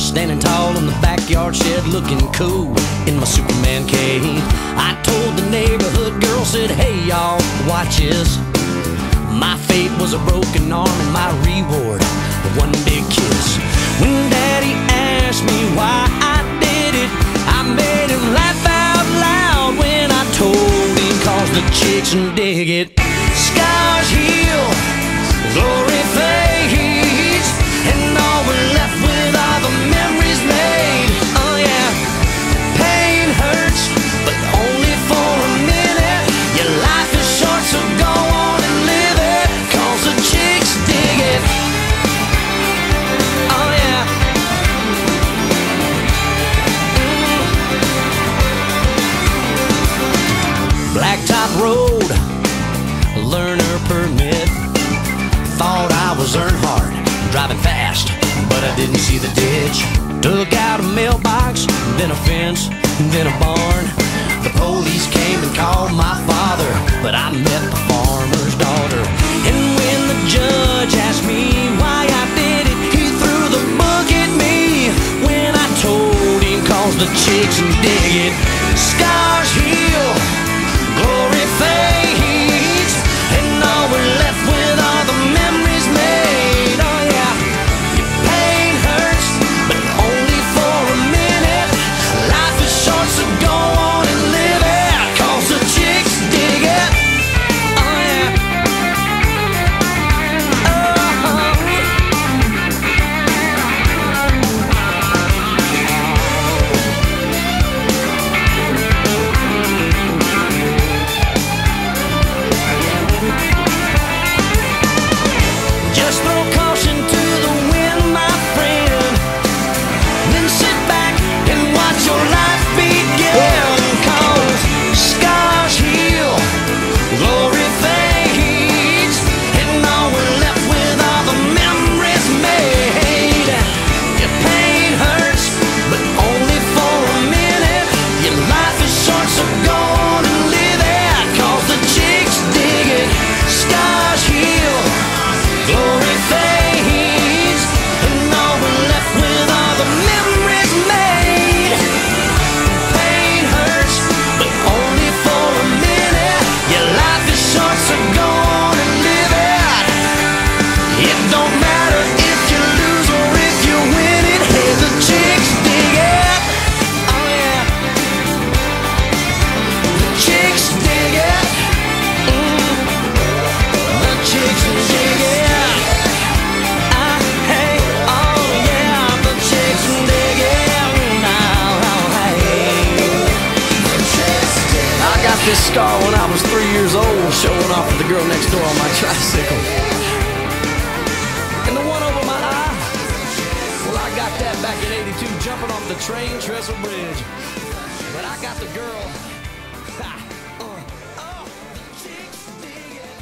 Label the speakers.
Speaker 1: standing tall in the backyard shed, looking cool in my Superman cape. I told the neighborhood girl, said, hey y'all, watch this. My fate was a broken arm and my reward, one big kiss. When Daddy asked me why I did it, I made him laugh out loud when I told him, cause the chicks dig it. Scars heal, glory fades, and all we're left with are the memories made. Oh yeah, pain hurts, but only for a minute. Your life is short, so go on and live it, cause the chicks dig it. Oh yeah. Blacktop road, learner permit. Thought I was Earnhardt, driving fast, but I didn't see the ditch. Took out a mailbox, then a fence, then a barn. The police came and called my father, but I met the farmer's daughter. And when the judge asked me why I did it, he threw the book at me when I told him, cause the chicks dig it. Scars heal, glory fades, and all we're left with are the memories made. Oh yeah, your pain hurts, but only for a minute. Life is short, so go on and live it, cause the chicks dig it. Oh yeah. Just throw caution to the wind, my friend, then sit back and watch your life begin. Cause scars heal, glory fades, and all we're left with are the memories made. Your pain hurts, but only for a minute. Your life is short, so go on and live it, cause the chicks dig it. Scars heal, glory fades, and all we're left with are the memories made. Pain hurts, but only for a minute. Your life is short, so go on and live it. It don't matter if you lose or if you win it. Hey, the chicks dig it. Oh yeah, the chicks dig it. The chicks dig it. Hey, oh yeah, the chicks dig it. Now, hey. I got this scar when I was 3 years old, showing off with the girl next door on my tricycle. And the one over my eye, well, I got that back in '82, jumping off the train trestle bridge. But I got the girl